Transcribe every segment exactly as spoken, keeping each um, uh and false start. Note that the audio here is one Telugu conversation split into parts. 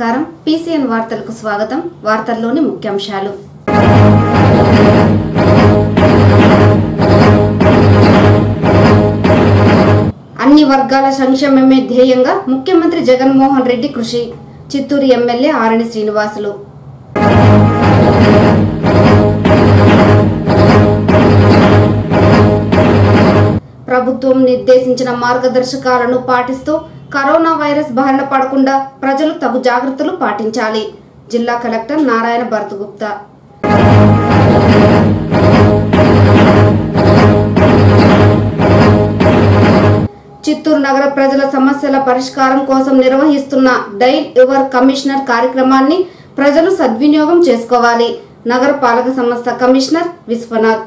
నమస్కారం పీసీఎన్ వార్తలకు స్వాగతం వార్తల్లోని ముఖ్యాంశాలు అన్ని వర్గాల సంక్షేమమే ధ్యేయంగా ముఖ్యమంత్రి జగన్మోహన్ రెడ్డి కృషి చిత్తూరు ఎమ్మెల్యే ఆరణి శ్రీనివాసులు ప్రభుత్వం నిర్దేశించిన మార్గదర్శకాలను పాటిస్తూ కరోనా వైరస్ బారిన పడకుండా ప్రజలు తగు జాగ్రత్తలు పాటించాలి జిల్లా కలెక్టర్ నారాయణ భరతగుప్తా చిత్తూరు నగర ప్రజల సమస్యల పరిష్కారం కోసం నిర్వహిస్తున్న డైల్ యువర్ కమిషనర్ కార్యక్రమాన్ని ప్రజలు సద్వినియోగం చేసుకోవాలి నగర పాలక సంస్థ కమిషనర్ విశ్వనాథ్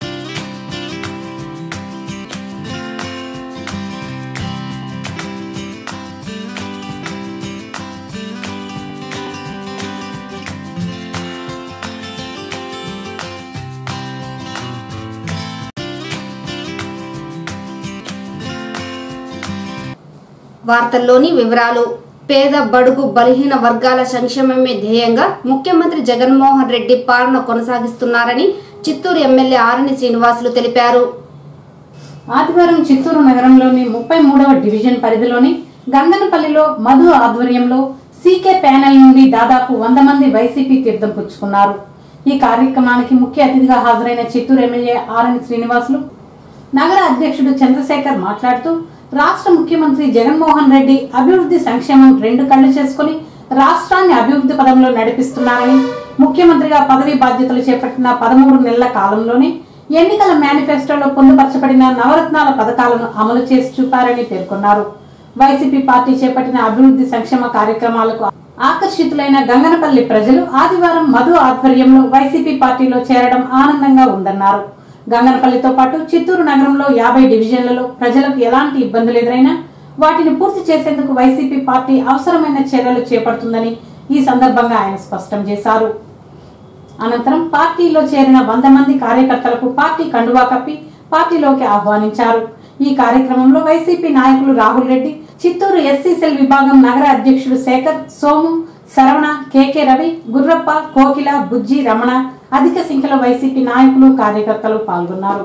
వార్తల్లోని వివరాలు పేద బడుగు బలహీన వర్గాల సంక్షేమమే ధ్యేయంగా ముఖ్యమంత్రి జగన్మోహన్ రెడ్డి పాలన కొనసాగిస్తున్నారని చిత్తూరు ఎమ్మెల్యే ఆరణి శ్రీనివాసులు తెలిపారు. ఆదివారం చిత్తూరు నగరంలోని ముప్పై మూడవ డివిజన్ పరిధిలోని గంగనపల్లిలో మధు ఆధ్వర్యంలో సీకే ప్యానెల్ నుండి దాదాపు వంద మంది వైసీపీ తీర్థం పుచ్చుకున్నారు. ఈ కార్యక్రమానికి ముఖ్య అతిథిగా హాజరైన చిత్తూరు ఎమ్మెల్యే ఆరణి శ్రీనివాసులు నగర అధ్యక్షుడు చంద్రశేఖర్ మాట్లాడుతూ రాష్ట్ర ముఖ్యమంత్రి జగన్మోహన్ రెడ్డి అభివృద్ధి సంక్షేమం రెండు కళ్లు చేసుకుని రాష్ట్రాన్ని అభివృద్ధి పదంలో నడిపిస్తున్నారని ముఖ్యమంత్రిగా పదవి బాధ్యతలు చేపట్టిన పదమూడు నెలల కాలంలోనే ఎన్నికల మేనిఫెస్టోలో పొందుపరచబడిన నవరత్నాల పథకాలను అమలు చేసి చూపారని పేర్కొన్నారు. వైసీపీ పార్టీ చేపట్టిన అభివృద్ధి సంక్షేమ కార్యక్రమాలకు ఆకర్షితులైన గంగనపల్లి ప్రజలు ఆదివారం మధు ఆధ్వర్యంలో వైసీపీ పార్టీలో చేరడం ఆనందంగా ఉందన్నారు. గంగనపల్లితో పాటు చిత్తూరు నగరంలో యాభై డివిజన్లలో ప్రజలకు ఎలాంటి ఇబ్బందులు ఎదురైనా వాటిని పూర్తి చేసేందుకు వైసీపీ పార్టీ అవసరమైన చర్యలు చేపడుతుందని ఈ సందర్భంగా ఆయన స్పష్టం చేశారు. అనంతరం పార్టీలో చేరిన వంద మంది కార్యకర్తలకు పార్టీ కండువా కప్పి పార్టీలోకి ఆహ్వానించారు. ఈ కార్యక్రమంలో వైసీపీ నాయకులు రాహుల్ రెడ్డి, చిత్తూరు ఎస్సీ సెల్ విభాగం నగర అధ్యక్షుడు శేఖర్, సోము, శరవణ, కేకే రవి, గుర్రప్ప, కోకిల, బుజ్జి, రమణ అధిక సంఖ్యలో వైసీపీ నాయకులు కార్యకర్తలు పాల్గొన్నారు.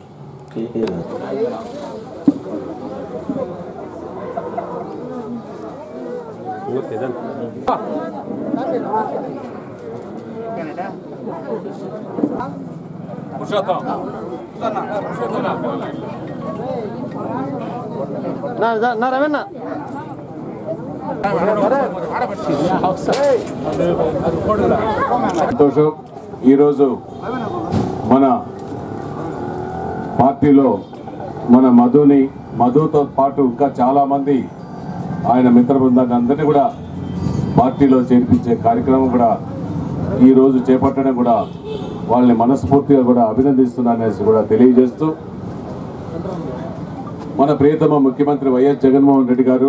సంతోషం. ఈరోజు మన పార్టీలో మన మధుని మధుతో పాటు ఇంకా చాలామంది ఆయన మిత్ర బృందాన్ని అందరినీ కూడా పార్టీలో చేర్పించే కార్యక్రమం కూడా ఈరోజు చేపట్టడం కూడా వాళ్ళని మనస్ఫూర్తిగా కూడా అభినందిస్తున్నాననేసి కూడా తెలియజేస్తూ మన ప్రియతమ ముఖ్యమంత్రి వైఎస్ జగన్మోహన్ రెడ్డి గారు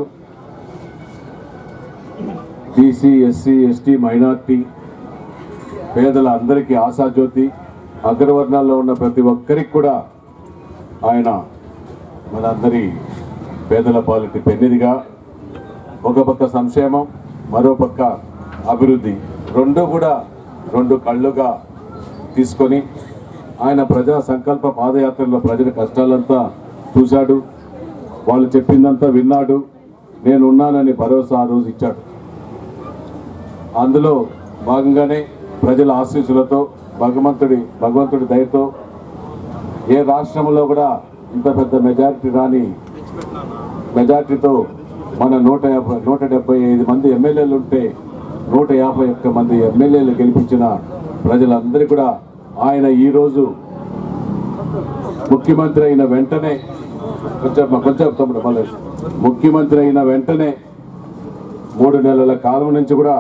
బీసీ, ఎస్సీ, ఎస్టీ, మైనార్టీ పేదల అందరికీ ఆశాజ్యోతి, అగ్రవర్ణాల్లో ఉన్న ప్రతి ఒక్కరికి కూడా ఆయన మనందరి పేదల పాలిటి పెన్నిదిగా ఒక పక్క సంక్షేమం, మరో పక్క అభివృద్ధి రెండు కూడా రెండు కళ్ళుగా తీసుకొని ఆయన ప్రజా సంకల్ప పాదయాత్రలో ప్రజల కష్టాలంతా చూశాడు. వాళ్ళు చెప్పిందంతా విన్నాడు. నేను ఉన్నానని భరోసా ఆ రోజు ఇచ్చాడు. అందులో భాగంగానే ప్రజల ఆశీస్సులతో భగవంతుడి భగవంతుడి దయతో ఏ రాష్ట్రంలో కూడా ఇంత పెద్ద మెజారిటీ రాని మెజారిటీతో మన నూట యాభై నూట డెబ్బై ఐదు మంది ఎమ్మెల్యేలు ఉంటే నూట యాభై ఒక్క మంది ఎమ్మెల్యేలు గెలిపించిన ప్రజలందరూ కూడా ఆయన ఈరోజు ముఖ్యమంత్రి అయిన వెంటనే కొంచెం కొంచెం తమ్ముడు మళ్ళీ ముఖ్యమంత్రి అయిన వెంటనే మూడు నెలల కాలం నుంచి కూడా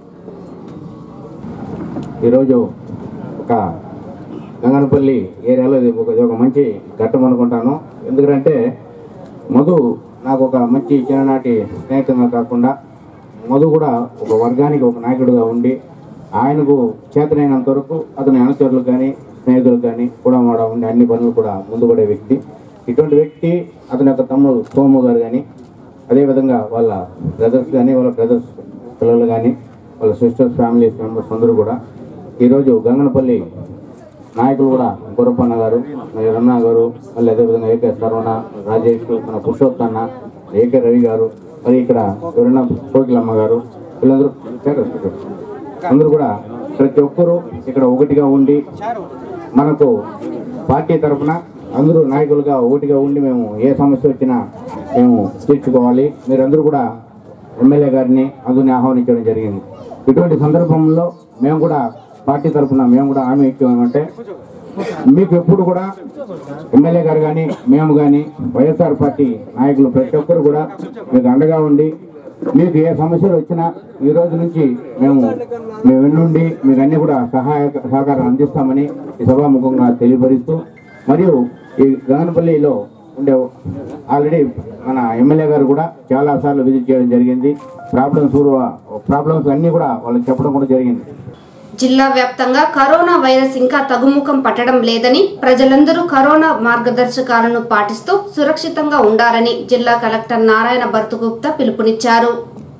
ఈరోజు ఒక గంగనపల్లి ఏరియాలో ఇది ఒక ఒక మంచి ఘట్టం అనుకుంటాను. ఎందుకంటే మధు నాకు ఒక మంచి చిన్ననాటి స్నేహితంగా కాకుండా మధు కూడా ఒక వర్గానికి ఒక నాయకుడిగా ఉండి ఆయనకు చేతనైనంత వరకు అతని అనుచరులకు కానీ స్నేహితులకు కానీ కూడా కూడా ఉండి అన్ని పనులు కూడా ముందుపడే వ్యక్తి. ఇటువంటి వ్యక్తి అతని యొక్క తమ్ముడు సోము గారు కానీ అదేవిధంగా వాళ్ళ బ్రదర్స్ కానీ వాళ్ళ బ్రదర్స్ పిల్లలు కానీ వాళ్ళ సిస్టర్స్ ఫ్యామిలీస్ మెంబర్స్ అందరూ కూడా ఈరోజు గంగనపల్లి నాయకులు కూడా గురప్పన్న గారు, రన్నా గారు, మళ్ళీ అదేవిధంగా ఏకే సరవణ, రాజేష్, మన పురుషోత్తన్న, ఏకే రవి గారు, మరి ఇక్కడ ఎవరైనా కోకిలమ్మ గారు, వీళ్ళందరూ అందరూ కూడా ప్రతి ఒక్కరూ ఇక్కడ ఒకటిగా ఉండి మనకు పార్టీ తరఫున అందరూ నాయకులుగా ఒకటిగా ఉండి మేము ఏ సమస్య వచ్చినా మేము తీర్చుకోవాలి. మీరందరూ కూడా ఎమ్మెల్యే గారిని అందరినీ ఆహ్వానించడం జరిగింది. ఇటువంటి సందర్భంలో మేము కూడా పార్టీ తరఫున మేము కూడా హామీ ఇచ్చామంటే మీకు ఎప్పుడు కూడా ఎమ్మెల్యే గారు కానీ మేము కానీ వైఎస్ఆర్ పార్టీ నాయకులు ప్రతి ఒక్కరు కూడా మీకు అండగా ఉండి మీకు ఏ సమస్యలు వచ్చినా ఈ రోజు నుంచి మేము మేము వెన్నుండి మీకు అన్ని కూడా సహాయ సహకారం అందిస్తామని ఈ సభాముఖంగా తెలియపరుస్తూ, మరియు ఈ గంగనపల్లిలో ఉండే ఆల్రెడీ మన ఎమ్మెల్యే గారు కూడా చాలా సార్లు విజిట్ చేయడం జరిగింది. ప్రాబ్లమ్స్ ప్రాబ్లమ్స్ అన్నీ కూడా వాళ్ళకి చెప్పడం కూడా జరిగింది. జిల్లా వ్యాప్తంగా కరోనా వైరస్ ఇంకా తగ్గుముఖం పట్టడం లేదని, ప్రజలందరూ కరోనా మార్గదర్శకాలను పాటిస్తూ సురక్షితంగా ఉండాలని జిల్లా కలెక్టర్ నారాయణ భరతగుప్తా పిలుపునిచ్చారు.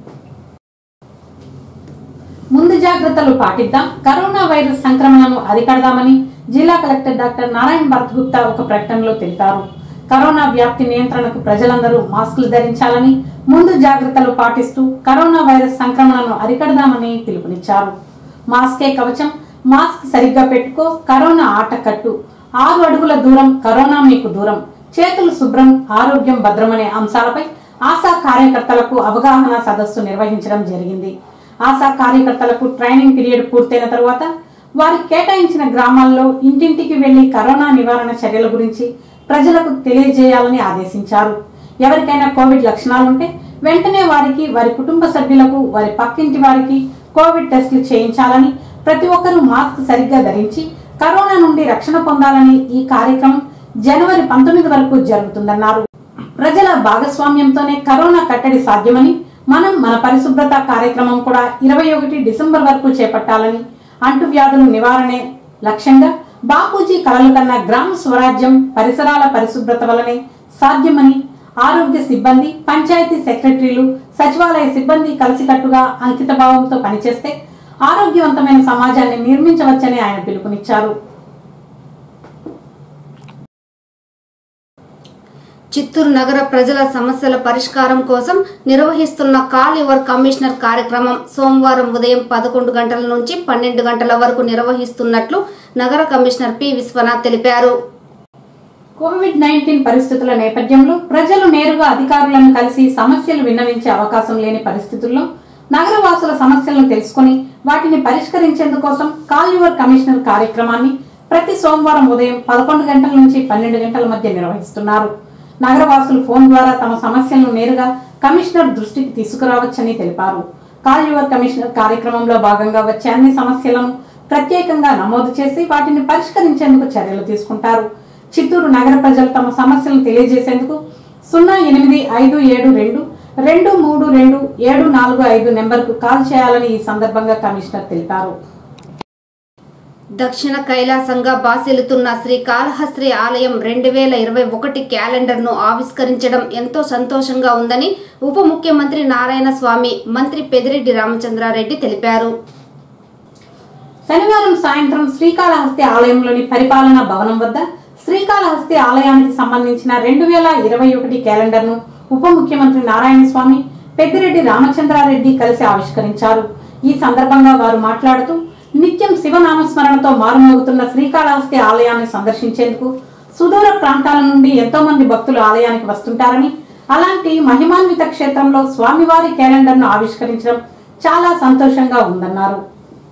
ముందు జాగ్రత్తలు పాటిద్దాం, కరోనా వైరస్ సంక్రమణను అరికడదామని జిల్లా కలెక్టర్ డాక్టర్ నారాయణ భరతగుప్తా ఒక ప్రకటనలో తెలిపారు. కరోనా వ్యాప్తి నియంత్రణకు ప్రజలందరూ మాస్కులు ధరించాలని, ముందు జాగ్రత్తలు పాటిస్తూ కరోనా వైరస్ సంక్రమణను అరికడదామని పిలుపునిచ్చారు. మాస్కే కవచం, మాస్క్ సరిగ్గా పెట్టుకో, కరోనా ఆట కట్టు, ఆరు అడుగుల దూరం, కరోనా మీకు దూరం, చేతులు శుభ్రం, ఆరోగ్యం భద్రమనే అంశాలపై ఆశా కార్యకర్తలకు అవగాహన సదస్సు నిర్వహించడం జరిగింది. ఆశా కార్యకర్తలకు ట్రైనింగ్ పీరియడ్ పూర్తయిన తరువాత వారికి కేటాయించిన గ్రామాల్లో ఇంటింటికి వెళ్లి కరోనా నివారణ చర్యల గురించి ప్రజలకు తెలియజేయాలని ఆదేశించారు. ఎవరికైనా కోవిడ్ లక్షణాలుంటే వెంటనే వారికి, వారి కుటుంబ సభ్యులకు, వారి పక్కింటి వారికి కోవిడ్ టెస్టులు చేయించాలని, ప్రతి ఒక్కరూ మాస్క్ సరిగ్గా ధరించి కరోనా నుండి రక్షణ పొందాలని ఈ కార్యక్రమం జనవరి పంతొమ్మిది వరకు జరుగుతుందన్నారు. ప్రజల భాగస్వామ్యంతోనే కరోనా కట్టడి సాధ్యమని, మనం మన పరిశుభ్రత కార్యక్రమం కూడా ఇరవై ఒకటి డిసెంబర్ వరకు చేపట్టాలని, అంటువ్యాధుల నివారణే లక్ష్యంగా బాపూజీ కలలు కన్న గ్రామ స్వరాజ్యం పరిసరాల పరిశుభ్రత వలనే సాధ్యమని, ఆరోగ్య సిబ్బంది, పంచాయతీ సెక్రటరీలు, సచివాలయ సిబ్బంది కలిసికట్టుగా అంకిత భావంతో పనిచేస్తే ఆరోగ్యవంతమైన సమాజాన్ని నిర్మించవచ్చని ఆయన పిలుపునిచ్చారు. చిత్తూరు నగర ప్రజల సమస్యల పరిష్కారం కోసం నిర్వహిస్తున్న కాల్ యువర్ కమిషనర్ కార్యక్రమం సోమవారం ఉదయం పదకొండు గంటల నుంచి పన్నెండు గంటల వరకు నిర్వహిస్తున్నట్లు నగర కమిషనర్ పి విశ్వనాథ్ తెలిపారు. కోవిడ్ నైన్టీన్ పరిస్థితుల నేపథ్యంలో ప్రజలు నేరుగా అధికారులను కలిసి సమస్యలు విన్నవించే అవకాశం లేని పరిస్థితుల్లో నగరవాసుల సమస్యలను తెలుసుకుని వాటిని పరిష్కరించేందుకోసం కాల్ యువర్ కమిషనర్ కార్యక్రమాన్ని ప్రతి సోమవారం ఉదయం పదకొండు గంటల నుంచి పన్నెండు గంటల మధ్య నిర్వహిస్తున్నారు. నగరవాసులు ఫోన్ ద్వారా తమ సమస్యలను నేరుగా కమిషనర్ దృష్టికి తీసుకురావచ్చని తెలిపారు. కాల్ యువర్ కమిషనర్ కార్యక్రమంలో భాగంగా వచ్చే అన్ని సమస్యలను ప్రత్యేకంగా నమోదు చేసి వాటిని పరిష్కరించేందుకు చర్యలు తీసుకుంటారు. చిత్తూరు నగర ప్రజలు తమ సమస్యలను తెలియజేసేందుకు సున్నా ఎనిమిది ఐదు ఏడు రెండు రెండు మూడు రెండు ఏడు నాలుగు ఐదు నెంబర్కు కాల్ చేయాలని ఈ సందర్భంగా కమిషనర్ తెలిపారు. దక్షిణ కైలాసంగా బాసిల్లుతున్న శ్రీ కాళహస్త్రి ఆలయం రెండు వేల ఇరవై ఒకటి క్యాలెండర్ ను ఆవిష్కరించడం ఎంతో సంతోషంగా ఉందని ఉప ముఖ్యమంత్రి నారాయణ స్వామి, మంత్రి పెద్దిరెడ్డి రామచంద్రారెడ్డి తెలిపారు. శనివారం సాయంత్రం శ్రీకాళహస్తి ఆలయంలోని పరిపాలనా భవనం వద్ద శ్రీకాళహస్తి ఆలయానికి సంబంధించిన రెండు వేల ఇరవై ఒకటి క్యాలెండర్ ను ఉప ముఖ్యమంత్రి నారాయణ స్వామి, పెద్దిరెడ్డి రామచంద్రారెడ్డి కలిసి ఆవిష్కరించారు. ఈ సందర్భంగా వారు మాట్లాడుతూ నిత్యం శివనామస్మరణతో మారుమోగుతున్న శ్రీకాళహస్తి ఆలయాన్ని సందర్శించేందుకు సుదూర ప్రాంతాల నుండి ఎంతో మంది భక్తులు ఆలయానికి వస్తుంటారని, అలాంటి మహిమాన్విత క్షేత్రంలో స్వామివారి క్యాలెండర్ ను ఆవిష్కరించడం చాలా సంతోషంగా ఉందన్నారు.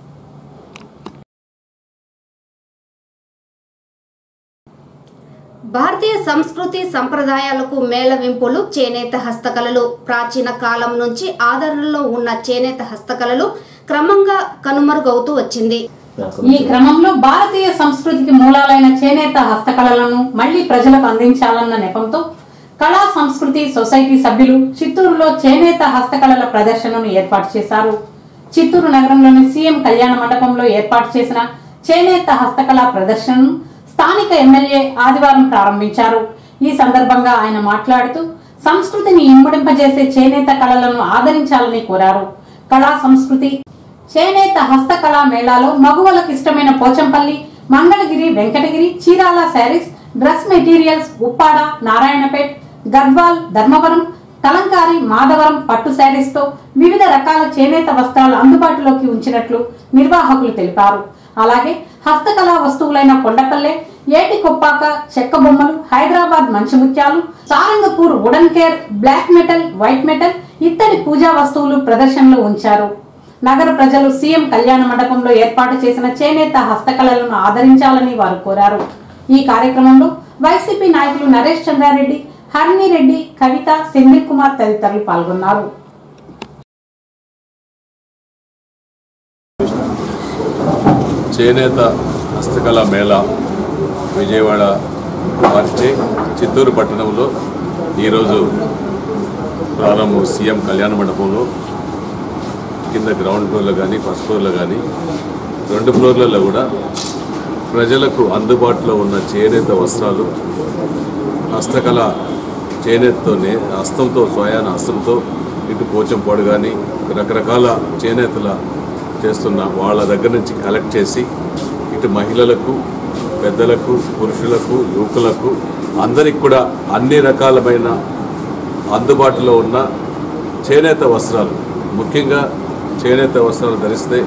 భారతీయ సంస్కృతి సంప్రదాయాలకు మేళవింపులు చేనేత హస్తకళలు. ప్రాచీన కాలం నుంచి ఆదరణలో ఉన్న చేనేత హస్తకళలు క్రమంగా కనుమరుగవుతూ వచ్చింది. ఈ క్రమంలో భారతీయ సంస్కృతికి మూలాలైన చేనేత హస్తకళలను మళ్లీ ప్రజలకు అందించాలన్న నెపంతో కళా సంస్కృతి సొసైటీ సభ్యులు చిత్తూరులో చేనేత హస్తకళల ప్రదర్శనను ఏర్పాటు చేశారు. చిత్తూరు నగరంలోని సీఎం కళ్యాణ మండపంలో ఏర్పాటు చేసిన చేనేత హస్తకళ ప్రదర్శనను స్థానిక ఎమ్మెల్యే ఆదివారం ప్రారంభించారు. ఈ సందర్భంగా ఆయన మాట్లాడుతూ సంస్కృతిని ఇమ్మడింపజేసే చేనేత కళలను ఆదరించాలని కోరారు. కళా సంస్కృతి చేనేత హస్తకళా మేళాలో మగువలకు ఇష్టమైన Pochampally, Mangalagiri, Venkatagiri, Chirala saris, dress materials, Uppada, Narayanpet, Gadwal, Dharmavaram, Kalamkari, Madhavaram పట్టు శారీస్ తో వివిధ రకాల చేనేత వస్త్రాలు అందుబాటులోకి ఉంచినట్లు నిర్వాహకులు తెలిపారు. అలాగే హస్తకళా వస్తువులైన కొండపల్లె, ఏటి కొప్పాక చెక్క బొమ్మలు, హైదరాబాద్ మంచిముత్యాలు, Sarangapur wooden care, black metal, white metal ఇత్తడి పూజా వస్తువులు ప్రదర్శనలో ఉంచారు. నగర ప్రజలు సీఎం కళ్యాణ మండపంలో ఏర్పాటు చేసిన చేనేత హస్తకళలను ఆదరించాలని వారు కోరారు. ఈ కార్యక్రమంలో వైసీపీ నాయకులు నరేష్ చంద్రారెడ్డి, హరిణి రెడ్డి, కవిత, సెంధిల్ కుమార్ తదితరులు పాల్గొన్నారు. చేనేత హస్తకళ మేళా విజయవాడ మార్చే చిత్తూరు పట్టణంలో ఈరోజు ప్రారంభం సీఎం కళ్యాణ మండపంలో కింద గ్రౌండ్ ఫ్లోర్లో కానీ ఫస్ట్ ఫ్లోర్లో కానీ రెండు ఫ్లోర్లలో కూడా ప్రజలకు అందుబాటులో ఉన్న చేనేత వస్త్రాలు, హస్తకళ చేనేతతోనే హస్తంతో స్వయాన హస్తంతో ఇటు పోచంపాడు కానీ రకరకాల చేనేతల చేస్తున్న వాళ్ళ దగ్గర నుంచి కలెక్ట్ చేసి ఇటు మహిళలకు, పెద్దలకు, పురుషులకు, యువకులకు అందరికి కూడా అన్ని రకాలమైన అందుబాటులో ఉన్న చేనేత వస్త్రాలు, ముఖ్యంగా చేనేత వస్త్రాలు ధరిస్తే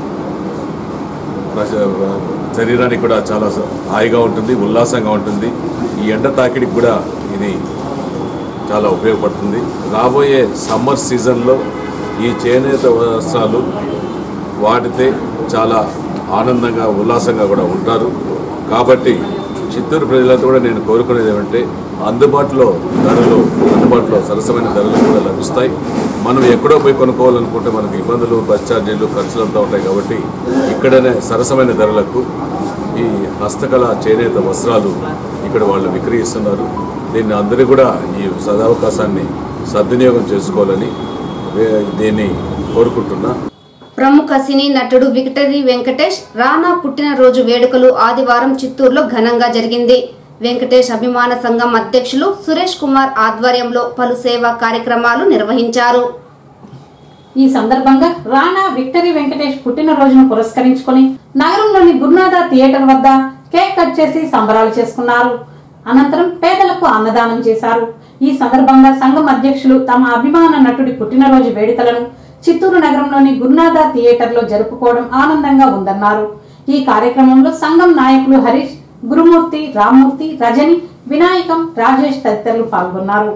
శరీరానికి కూడా చాలా హాయిగా ఉంటుంది, ఉల్లాసంగా ఉంటుంది. ఈ ఎండ తాకిడికి కూడా ఇది చాలా ఉపయోగపడుతుంది. రాబోయే సమ్మర్ సీజన్లో ఈ చేనేత వస్త్రాలు వాడితే చాలా ఆనందంగా, ఉల్లాసంగా కూడా ఉంటారు. కాబట్టి చిత్తూరు ప్రజలతో కూడా నేను కోరుకునేది ఏమంటే అందుబాటులో ధరలు అందుబాటులో సరసమైన ధరలు కూడా లభిస్తాయి. మనం ఎక్కడో పోయి కొనుక్కోవాలనుకుంటే మనకు ఇబ్బందులు, బస్ ఛార్జీలు, ఖర్చులంతా ఉంటాయి. కాబట్టి ఇక్కడనే సరసమైన ధరలకు ఈ హస్తకళ చేనేత వస్త్రాలు ఇక్కడ వాళ్ళు విక్రయిస్తున్నారు. దీన్ని అందరూ కూడా ఈ సదవకాశాన్ని సద్వినియోగం చేసుకోవాలని దీన్ని కోరుకుంటున్నా. ప్రముఖ సినీ నటుడు విక్టరీ వెంకటేష్ రానా పుట్టినరోజు వేడుకలు ఆదివారం చిత్తూరులో ఘనంగా జరిగింది. వెంకటేష్ అభిమాన సంఘం అధ్యక్షులు సురేష్ కుమార్ ఆధ్వర్యంలో పలు సేవా కార్యక్రమాలు నిర్వహించారు. ఈ సందర్భంగా రానా విక్టరీ వెంకటేష్ పుట్టినరోజును పురస్కరించుకొని నగరంలోని గురునాథ థియేటర్ వద్ద కేక్ కట్ చేసి సంబరాలు చేసుకున్నారు. అనంతరం పేదలకు అన్నదానం చేశారు. ఈ సందర్భంగా సంఘం అధ్యక్షులు తమ అభిమాన నటుడి పుట్టినరోజు వేడుకలను చిత్తూరు నగరంలోని గురునాథ థియేటర్ లో జరుపుకోవడం ఆనందంగా ఉందన్నారు. ఈ కార్యక్రమంలో సంఘం నాయకులు హరీష్, గురుమూర్తి, రామ్మూర్తి, రజని, వినాయకం, రాజేష్ తదితరులు పాల్గొన్నారు.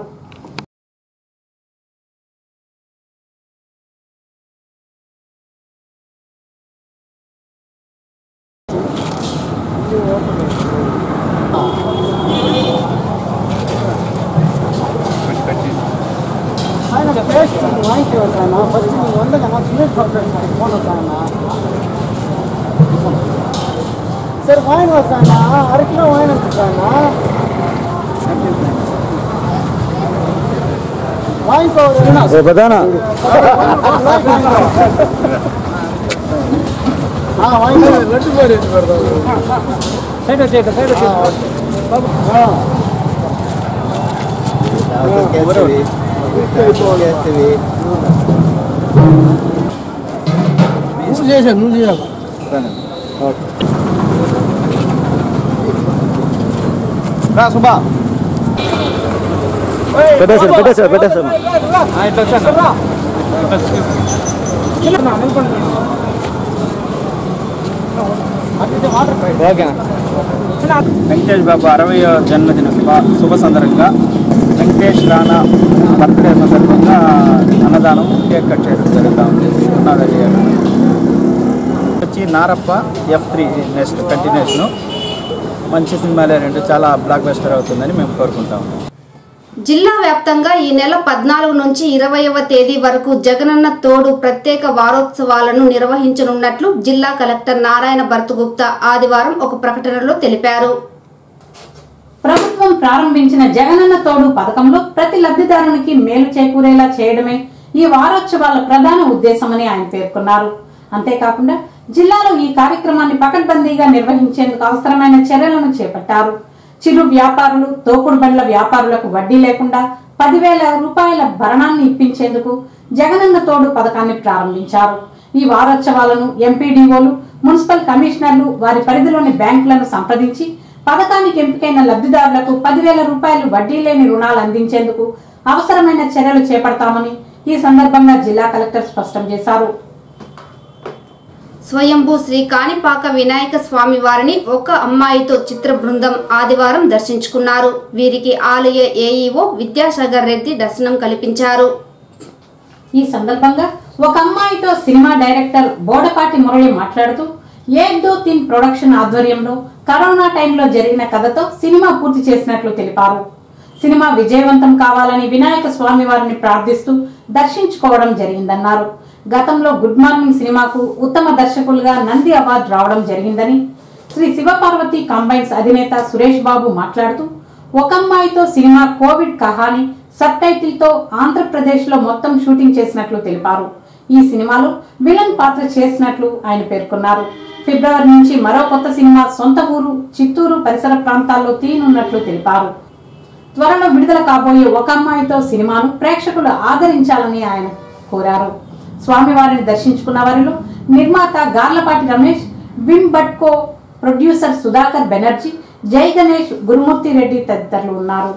सर वाइन वसाना हर किलो वाइन वसाना वाइन पाउडर ना ये बताना हां वाइन लड्डू पर रेट कर दो साइड से साइड से हां कैसे भी कैसे भी मुझे से मुझे ओके सुबह बेटा सर बेटा सर बेटा सर हाँ इतना अच्छा వెంకటేష్ బాబు అరవై జన్మదిన శుభ శుభ సందర్భంగా వెంకటేష్ రానా బర్త్డే సందర్భంగా అన్నదానం కేక్ కట్ చేయడం జరుగుతూ ఉంది. వచ్చి Narappa F three next continuation మంచి సినిమాలే రెండు చాలా బ్లాక్ బస్టర్ అవుతుందని మేము కోరుకుంటాము. జిల్లా వ్యాప్తంగా ఈ నెల పద్నాలుగు నుంచి ఇరవైవ తేదీ వరకు జగనన్న తోడు ప్రత్యేక వారోత్సవాలను నిర్వహించనున్నట్లు జిల్లా కలెక్టర్ నారాయణ భర్తగుప్తా ఆదివారం ఒక ప్రకటనలో తెలిపారు. ప్రభుత్వం ప్రారంభించిన జగనన్న తోడు పథకంలో ప్రతి లబ్ధిదారునికి మేలు చేకూరేలా చేయడమే ఈ వారోత్సవాల ప్రధాన ఉద్దేశమని ఆయన పేర్కొన్నారు. అంతేకాకుండా జిల్లాలో ఈ కార్యక్రమాన్ని పకడ్బందీగా నిర్వహించేందుకు అవసరమైన చర్యలను చేపట్టారు. చిరు వ్యాపారులు, తోపుడు బండ్ల వ్యాపారులకు వడ్డీ లేకుండా పదివేల రూపాయల భరణాన్ని ఇప్పించేందుకు జగనన్న తోడు పథకాన్ని ప్రారంభించారు. ఈ వారోత్సవాలను ఎంపీడీఓలు, మున్సిపల్ కమిషనర్లు వారి పరిధిలోని బ్యాంకులను సంప్రదించి పథకానికి ఎంపికైన లబ్ధిదారులకు పదివేల రూపాయలు వడ్డీ లేని రుణాలు అందించేందుకు అవసరమైన చర్యలు చేపడతామని ఈ సందర్భంగా జిల్లా కలెక్టర్ స్పష్టం చేశారు. స్వయంభూ శ్రీ కాణిపాక వినాయక స్వామి వారిని ఒక అమ్మాయితో చిత్ర బృందం ఆదివారం దర్శించుకున్నారు. వీరికి ఆలయ ఏఈఓ విద్యాసాగర్ రెడ్డి దర్శనం కల్పించారు. ఈ సందర్భంగా ఒక అమ్మాయితో సినిమా డైరెక్టర్ బోడపాటి మురళి మాట్లాడుతూ ఏక్ దో తిన్ ప్రొడక్షన్ ఆధ్వర్యంలో కరోనా టైంలో జరిగిన కథతో సినిమా పూర్తి చేసినట్లు తెలిపారు. సినిమా విజయవంతం కావాలని వినాయక స్వామి వారిని ప్రార్థిస్తూ దర్శించుకోవడం జరిగిందన్నారు. గతంలో గుడ్ మార్నింగ్ సినిమాకు ఉత్తమ దర్శకులుగా నంది అవార్డు రావడం జరిగిందని శ్రీ శివపార్వతి కంబైన్స్ అధినేత సురేష్ బాబు మాట్లాడుతూ ఒక అమ్మాయితో cinema Covid Kahani subtitle తో ఆంధ్రప్రదేశ్ లో మొత్తం షూటింగ్ చేసినట్లు తెలిపారు. ఈ సినిమాలో విలన్ పాత్ర చేసినట్లు ఆయన పేర్కొన్నారు. ఫిబ్రవరి నుంచి మరో కొత్త సినిమా సొంత ఊరు చిత్తూరు పరిసర ప్రాంతాల్లో తీయనున్నట్లు తెలిపారు. త్వరలో విడుదల కాబోయే ఒక అమ్మాయితో సినిమాను ప్రేక్షకులు ఆదరించాలని ఆయన కోరారు. స్వామివారిని దర్శించుకున్న వారిలో నిర్మాత గార్లపాటి రమేష్, విమ్ బట్కో ప్రొడ్యూసర్ సుధాకర్ బెనర్జీ, జై గణేష్, గురుమూర్తి రెడ్డి తదితరులు ఉన్నారు.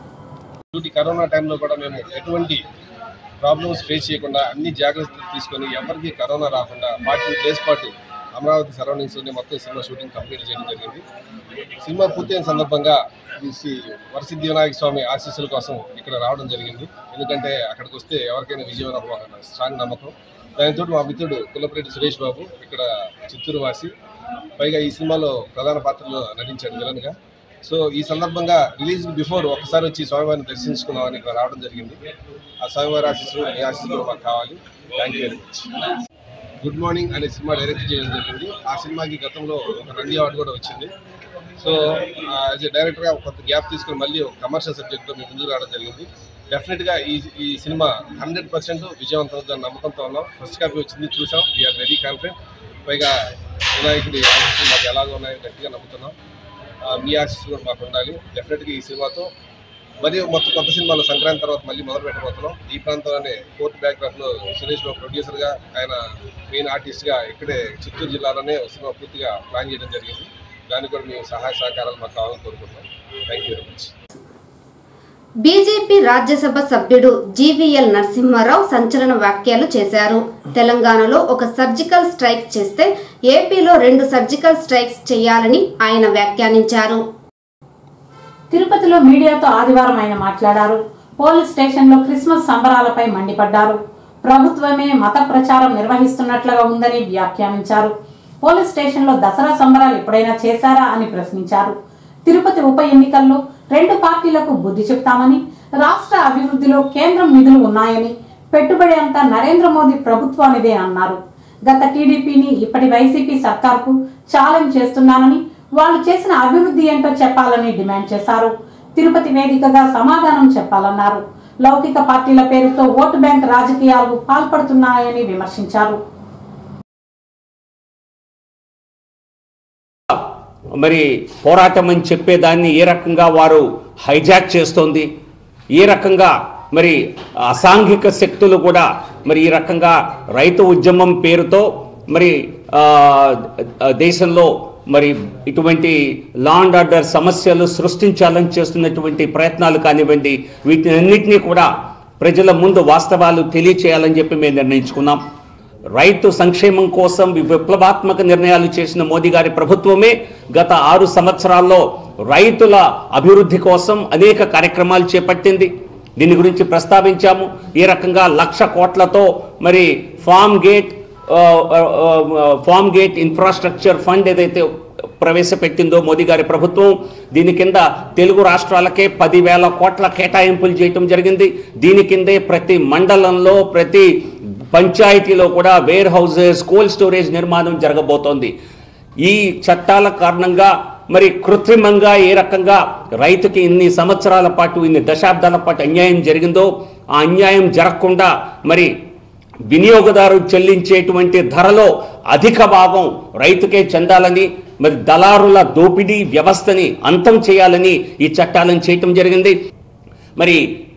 కరోనా టైంలో కూడా మేము ఎటువంటి ప్రాబ్లమ్స్ ఫేస్ చేయకుండా అన్ని జాగ్రత్తలు తీసుకొని ఎవరికి కరోనా రాకుండా ఫార్టీ డేస్ పాటు అమరావతి సరౌండింగ్స్లోనే మొత్తం సినిమా షూటింగ్ కంప్లీట్ చేయడం జరిగింది. సినిమా పూర్తయిన సందర్భంగా శ్రీ వరసిద్ధి వినాయక స్వామి ఆశీస్సుల కోసం ఇక్కడ రావడం జరిగింది. ఎందుకంటే అక్కడికి వస్తే ఎవరికైనా విజయం ఒక స్ట్రాంగ్ నమ్మకం. దానితో మా మిత్రుడు కులపరెడ్డి సురేష్ బాబు ఇక్కడ చిత్తూరు వాసి, పైగా ఈ సినిమాలో ప్రధాన పాత్రలో నటించాడు విలన్గా. సో ఈ సందర్భంగా రిలీజ్ బిఫోర్ ఒకసారి వచ్చి స్వామివారిని దర్శించుకున్నామని ఇక్కడ రావడం జరిగింది. ఆ స్వామివారి ఆశీస్సులు మీ ఆశీస్సులు మాకు కావాలి. Thank you very much. Good morning అనే సినిమా డైరెక్ట్ చేయడం జరిగింది. ఆ సినిమాకి గతంలో ఒక నంది అవార్డు కూడా వచ్చింది. సో యాజ్ ఏ డైరెక్టర్గా కొంత గ్యాప్ తీసుకుని మళ్ళీ ఒక కమర్షియల్ సబ్జెక్ట్తో మేము ముందుకు రావడం జరిగింది. డెఫినెట్గా ఈ ఈ సినిమా హండ్రెడ్ పర్సెంట్ విజయవంతం అవుతుందని నమ్మకంతో ఉన్నాం. ఫస్ట్ కాపీ వచ్చింది, చూసాం. We are very confident. పైగా వినాయకుడి ఆశీస్సులు మాకు ఎలాగో ఉన్నాయో గట్టిగా నమ్ముతున్నాం. మీ ఆశీస్సులు కూడా మాకు ఉండాలి. డెఫినెట్గా ఈ సినిమాతో మరియు మొత్తం కొత్త సినిమాలో సంక్రాంతి తర్వాత మళ్ళీ మొదలు పెట్టబోతున్నాం. ఈ ప్రాంతంలోనే కోర్టు బ్యాక్డ్రాప్లో సురేష్ బాబు ప్రొడ్యూసర్గా, ఆయన మెయిన్ ఆర్టిస్ట్గా ఇక్కడే చిత్తూరు జిల్లాలోనే సినిమా పూర్తిగా ప్లాన్ చేయడం జరిగింది. దానికి కూడా మేము సహాయ సహకారాలు మాకు కావాలని కోరుకుంటున్నాం. Thank you very much. BJP Rajya Sabha సభ్యుడు జీవీఎల్ నరసింహారావు సంచలన వ్యాఖ్యలు చేశారు. తెలంగాణలో ఒక సర్జికల్ స్ట్రైక్ చేస్తే ఏపీలో రెండు సర్జికల్ స్ట్రైక్స్ చేయాలని ఆయన వ్యాఖ్యానించారు. తిరుపతిలో మీడియాతో ఆదివారం ఆయన మాట్లాడారు. పోలీస్ స్టేషన్లో క్రిస్మస్ సంబరాలపై మండిపడ్డారు. ప్రభుత్వమే మత ప్రచారం నిర్వహిస్తున్నట్లుగా ఉందని వ్యాఖ్యానించారు. పోలీస్ స్టేషన్లో దసరా సంబరాలు ఎప్పుడైనా చేశారా అని ప్రశ్నించారు. తిరుపతి ఉప ఎన్నికల్లో రెండు పార్టీలకు బుద్ధి చెప్తామని, రాష్ట్ర అభివృద్ధిలో కేంద్రం నిధులు ఉన్నాయని, పెట్టుబడి అంతా నరేంద్ర మోదీ ప్రభుత్వానిదే అన్నారు. గత టీడీపీని ఇప్పటి వైసీపీ సర్కార్కు ఛాలెంజ్ చేస్తున్నానని, వాళ్ళు చేసిన అభివృద్ధి ఏంటో చెప్పాలని డిమాండ్ చేశారు. తిరుపతి వేదికగా సమాధానం చెప్పాలన్నారు. లౌకిక పార్టీల పేరుతో ఓటు బ్యాంక్ రాజకీయాలకు పాల్పడుతున్నాయని విమర్శించారు. మరి పోరాటం అని చెప్పేదాన్ని ఏ రకంగా వారు హైజాక్ చేస్తోంది, ఏ రకంగా మరి అసాంఘిక శక్తులు కూడా మరి ఈ రకంగా రైతు ఉద్యమం పేరుతో మరి దేశంలో మరి ఇటువంటి లా అండ్ ఆర్డర్ సమస్యలు సృష్టించాలని చేస్తున్నటువంటి ప్రయత్నాలు కానివ్వండి, వీటిని అన్నింటినీ కూడా ప్రజల ముందు వాస్తవాలు తెలియచేయాలని చెప్పి మేము నిర్ణయించుకున్నాం. రైతు సంక్షేమం కోసం విప్లవాత్మక నిర్ణయాలు చేసిన మోదీ గారి ప్రభుత్వమే గత ఆరు సంవత్సరాల్లో రైతుల అభివృద్ధి కోసం అనేక కార్యక్రమాలు చేపట్టింది. దీని గురించి ప్రస్తావించాము. ఈ రకంగా లక్ష కోట్లతో మరి farm gate farm gate infrastructure fund ఏదైతే ప్రవేశపెట్టిందో మోదీ గారి ప్రభుత్వం, దీని కింద తెలుగు రాష్ట్రాలకే పదివేల కోట్ల కేటాయింపులు చేయటం జరిగింది. దీని కిందే ప్రతి మండలంలో ప్రతి పంచాయతీలో కూడా వేర్ హౌసెస్, కోల్డ్ స్టోరేజ్ నిర్మాణం జరగబోతోంది. ఈ చట్టాల కారణంగా మరి కృత్రిమంగా ఏ రకంగా రైతుకి ఇన్ని సంవత్సరాల పాటు ఇన్ని దశాబ్దాల పాటు అన్యాయం జరిగిందో ఆ అన్యాయం జరగకుండా మరి వినియోగదారు చెల్లించేటువంటి ధరలో అధిక భాగం రైతుకే చెందాలని, మరి దళారుల దోపిడీ వ్యవస్థని అంతం చేయాలని ఈ చట్టాలను చేయటం జరిగింది. మరి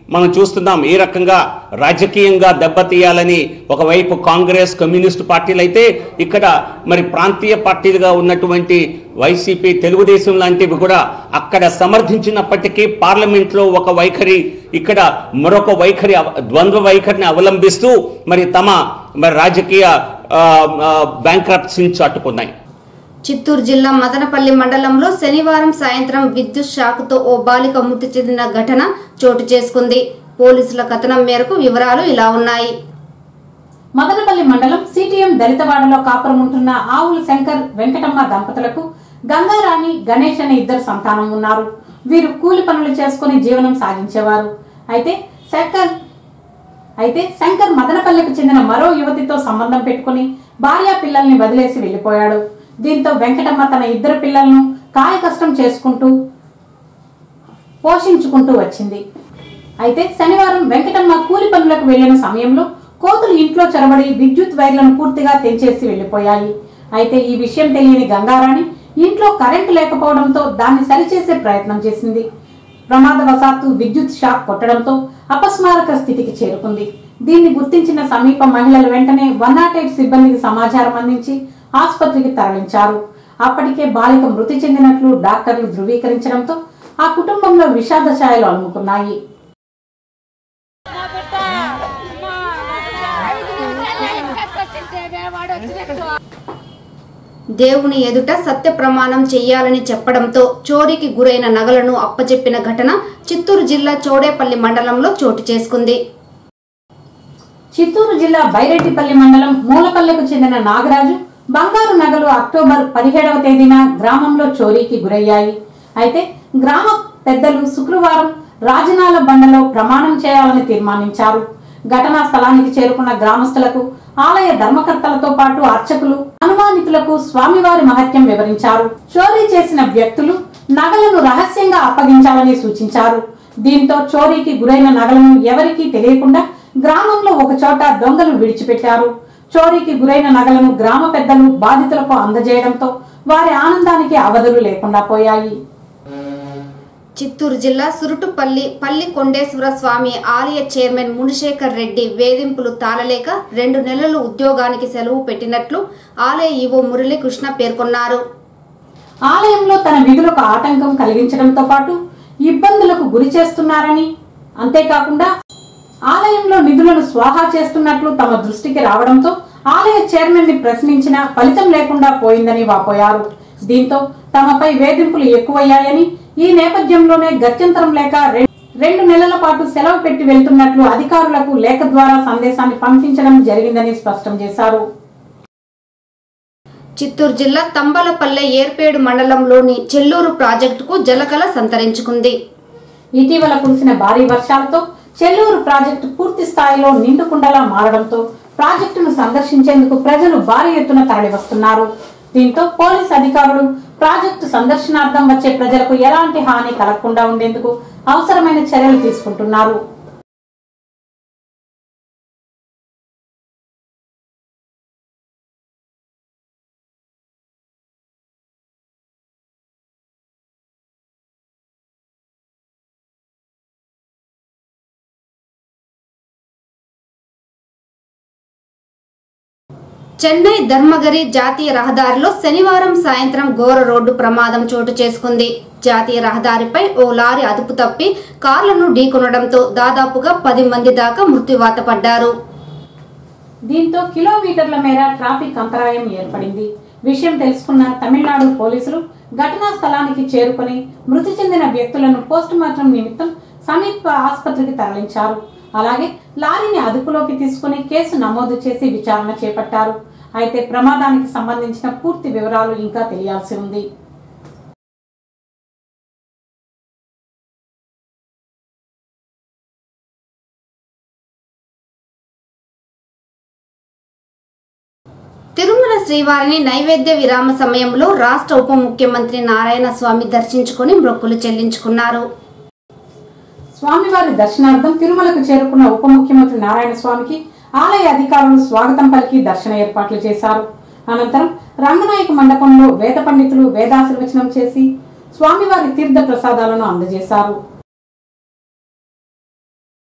మనం చూస్తున్నాం. ఈ రకంగా రాజకీయంగా దెబ్బతీయాలని ఒకవైపు కాంగ్రెస్, కమ్యూనిస్టు పార్టీలు అయితే, ఇక్కడ మరి ప్రాంతీయ పార్టీలుగా ఉన్నటువంటి వైసీపీ, తెలుగుదేశం లాంటివి కూడా అక్కడ సమర్థించినప్పటికీ పార్లమెంట్లో ఒక వైఖరి, ఇక్కడ మరొక వైఖరి, ద్వంద్వ వైఖరిని అవలంబిస్తూ మరి తమ మరి రాజకీయ బ్యాంక్రప్సీని చాటుకున్నాయి. చిత్తూరు జిల్లా మదనపల్లి మండలంలో శనివారం సాయంత్రం విద్యుత్ షాకుతో ఓ బాలిక మృతి చెందిన ఘటన చోటు చేసుకుంది. పోలీసుల కథనం మేరకు వివరాలు ఇలా ఉన్నాయి. మదనపల్లి మండలం సిటిఎం దళితవాడలో కాపురం ఉంటున్న ఆవుల శంకర్, వెంకటమ్మ దంపతులకు గంగారాణి, గణేష్ అనే ఇద్దరు సంతానం ఉన్నారు. వీరు కూలి పనులు చేసుకుని జీవనం సాగించేవారు. అయితే శంకర్ అయితే శంకర్ మదనపల్లికి చెందిన మరో యువతితో సంబంధం పెట్టుకుని భార్య పిల్లల్ని వదిలేసి వెళ్లిపోయాడు. దీంతో వెంకటమ్మ తన ఇద్దరు పిల్లలను కాయ కష్టం చేసుకుంటూ పోషించుకుంటూ వచ్చింది. అయితే శనివారం వెంకటమ్మ కూలి పనులకు వెళ్లిన సమయంలో కోతులు ఇంట్లో చొరబడి విద్యుత్ వైర్లను పూర్తిగా తెంచేసి వెళ్లిపోయాయి. అయితే ఈ విషయం తెలియని గంగారాణి ఇంట్లో కరెంటు లేకపోవడంతో దాన్ని సరిచేసే ప్రయత్నం చేసింది. ప్రమాదవశాత్తు విద్యుత్ షాక్ కొట్టడంతో అపస్మారక స్థితికి చేరుకుంది. దీన్ని గుర్తించిన సమీప మహిళలు వెంటనే వన్ నాట్ ఎయిట్ సిబ్బందికి సమాచారం అందించి ఆసుపత్రికి తరలించారు. అప్పటికే బాలిక మృతి చెందినట్లు డాక్టర్లు ధృవీకరించడంతో ఆ కుటుంబంలో విషాద ఛాయలు అలుముకున్నాయి. దేవుని ఎదుట సత్య ప్రమాణం చెయ్యాలని చెప్పడంతో చోరీకి గురైన నగలను అప్పచెప్పిన ఘటన చిత్తూరు జిల్లా చోడేపల్లి మండలంలో చోటు చేసుకుంది. చిత్తూరు జిల్లా బైరెడ్డిపల్లి మండలం మూలపల్లెకు చెందిన నాగరాజు బంగారు నగలు అక్టోబర్ పదిహేడవ తేదీన గ్రామంలో చోరీకి గురయ్యాయి. అయితే గ్రామ పెద్దలు శుక్రవారం రాజనాల బండలో ప్రమాణం చేయాలని తీర్మానించారు. ఘటనా స్థలానికి చేరుకున్న గ్రామస్తులకు ఆలయ ధర్మకర్తలతో పాటు అర్చకులు అనుమానితులకు స్వామివారి మహత్యం వివరించారు. చోరీ చేసిన వ్యక్తులు నగలను రహస్యంగా అప్పగించాలని సూచించారు. దీంతో చోరీకి గురైన నగలను ఎవరికీ తెలియకుండా గ్రామంలో ఒక చోట దొంగలు విడిచిపెట్టారు. చోరీకి గురైన నగలను గ్రామ పెద్దలు బాధితులకు అందజేయడంతో వారి ఆనందానికి అవధులు లేకుండా పోయాయి. చిత్తూరు జిల్లా సురుటుపల్లి పల్లి కొండేశ్వర స్వామి ఆలయ చైర్మన్ మునిశేఖర్ రెడ్డి వేధింపులు తాళలేక రెండు నెలలు ఉద్యోగానికి సెలవు పెట్టినట్లు ఆలయ ఈవో మురళీకృష్ణ పేర్కొన్నారు. ఆలయంలో తన విధులకు ఆటంకం కలిగించడంతో పాటు ఇబ్బందులకు గురి చేస్తున్నారని, అంతేకాకుండా ఆలయంలో నిధులను స్వాహా చేస్తున్నట్లు తమ దృష్టికి రావడంతో ఆలయ చైర్మన్ ని ప్రశ్నించినా ఫలితం లేకుండా పోయిందని వాపోయారు. దీంతో తమపై వేధింపులు ఎక్కువయ్యాయని, ఈ నేపథ్యంలోనే గత్యంతరం లేక రెండు నెలల పాటు సెలవు పెట్టి వెళ్తున్నట్లు అధికారులకు లేఖ ద్వారా సందేశాన్ని పంపించడం జరిగిందని స్పష్టం చేశారు. చిత్తూరు జిల్లా తంబలపల్లె ఏర్పేడు మండలంలోని చెల్లూరు ప్రాజెక్టుకు జలకళ సంతరించుకుంది. ఇటీవల కురిసిన భారీ వర్షాలతో చెల్లూరు ప్రాజెక్టు పూర్తి స్థాయిలో నిండుకుండలా మారడంతో ప్రాజెక్టును సందర్శించేందుకు ప్రజలు భారీ ఎత్తున తరలివస్తున్నారు. దీంతో పోలీస్ అధికారులు ప్రాజెక్టు సందర్శనార్థం వచ్చే ప్రజలకు ఎలాంటి హాని కలగకుండా ఉండేందుకు అవసరమైన చర్యలు తీసుకుంటున్నారు. చెన్నై ధర్మగిరి జాతీయ రహదారిలో శనివారం సాయంత్రం ఘోర రోడ్డు ప్రమాదం చోటు చేసుకుంది. జాతీయ రహదారిపై ఓ లారీ అదుపు తప్పి కార్లను ఢీకొనడంతో దాదాపుగా పది మంది దాకా మృత్యువాత పడ్డారు. దీంతో కిలోమీటర్ల మేర ట్రాఫిక్ అంతరాయం ఏర్పడింది. విషయం తెలుసుకున్న తమిళనాడు పోలీసులు ఘటనా స్థలానికి చేరుకుని మృతి చెందిన వ్యక్తులను పోస్టుమార్టం నిమిత్తం సమీప ఆసుపత్రికి తరలించారు. అలాగే లారీని అదుపులోకి తీసుకుని కేసు నమోదు చేసి విచారణ చేపట్టారు. అయితే ప్రమాదానికి సంబంధించిన పూర్తి వివరాలు ఇంకా తెలియాల్సి ఉంది. తిరుమల శ్రీవారిని నైవేద్య విరామ సమయంలో రాష్ట్ర ఉప ముఖ్యమంత్రి నారాయణ స్వామి దర్శించుకుని మొక్కులు చెల్లించుకున్నారు. స్వామివారి దర్శనార్థం తిరుమలకు చేరుకున్న ఉప ముఖ్యమంత్రి నారాయణ స్వామికి ఆలయ అధికారులు స్వాగతం పలికి దర్శన ఏర్పాట్లు చేశారు. అనంతరం రంగనాయక మండపంలో వేద పండితులు వేదాశీర్వచనం చేసి స్వామివారి తీర్థ ప్రసాదాలను అందజేశారు.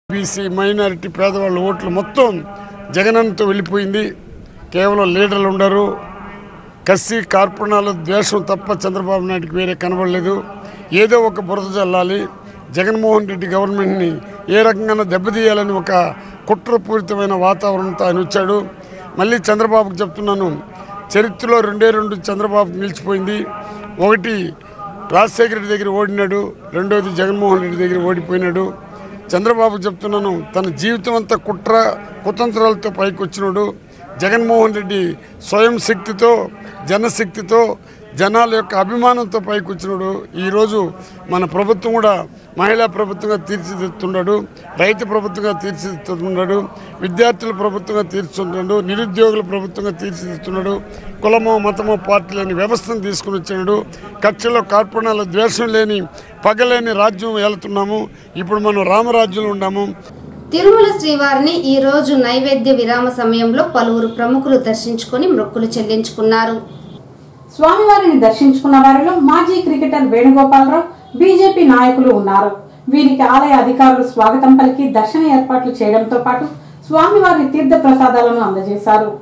బీసీ మైనారిటీ పేదవాళ్ళ ఓట్లు మొత్తం జగనన్నతో వెళ్ళిపోయింది. కేవలం లీడర్లు ఉండరు, కసి కార్పణాలు ద్వేషం తప్ప చంద్రబాబు నాయుడుకి వేరే కనబడలేదు. ఏదో ఒక బురద చల్లాలి, జగన్మోహన్ రెడ్డి గవర్నమెంట్ని ఏ రకంగా దెబ్బతీయాలని ఒక కుట్రపూరితమైన వాతావరణంతో ఆయన వచ్చాడు. మళ్ళీ చంద్రబాబుకి చెప్తున్నాను, చరిత్రలో రెండే రెండు చంద్రబాబుకి నిలిచిపోయింది. ఒకటి రాజశేఖర రెడ్డి దగ్గర ఓడినాడు, రెండోది జగన్మోహన్ రెడ్డి దగ్గర ఓడిపోయినాడు. చంద్రబాబు చెప్తున్నాను, తన జీవితం అంతా కుట్ర కుతంత్రాలతో పైకి వచ్చినాడు. జగన్మోహన్ రెడ్డి స్వయం శక్తితో, జనశక్తితో, జనాల యొక్క అభిమానంతో పైకి వచ్చినాడు. ఈరోజు మన ప్రభుత్వం కూడా మహిళా ప్రభుత్వంగా తీర్చిదిద్దుతున్నాడు, రైతు ప్రభుత్వంగా తీర్చిదిద్దుతున్నాడు, విద్యార్థుల ప్రభుత్వంగా తీర్చుతున్నాడు, నిరుద్యోగుల ప్రభుత్వంగా తీర్చిదిద్దుతున్నాడు. కులమో మతమో పార్టీ లేని వ్యవస్థను తీసుకుని వచ్చాడు. కక్షలో కార్పణాల ద్వేషం లేని పగలేని రాజ్యం వెళ్తున్నాము. ఇప్పుడు మనం రామరాజ్యంలో ఉన్నాము. తిరుమల శ్రీవారిని ఈ రోజు నైవేద్య విరామ సమయంలో పలువురు ప్రముఖులు దర్శించుకొని మొక్కులు చెల్లించుకున్నారు. స్వామివారిని దర్శించుకున్న వారిలో మాజీ క్రికెటర్ వేణుగోపాలరావు, బీజేపీ నాయకులు ఉన్నారు. వీరికి ఆలయ అధికారులు స్వాగతం పలికి దర్శన ఏర్పాట్లు చేయడంతో పాటు స్వామివారి తీర్థ ప్రసాదాలను అందజేశారు.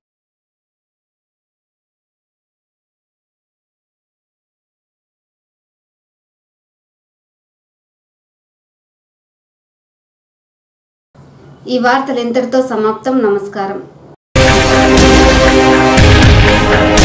ఈ వార్తలు ఇంతటితో సమాప్తం. నమస్కారం.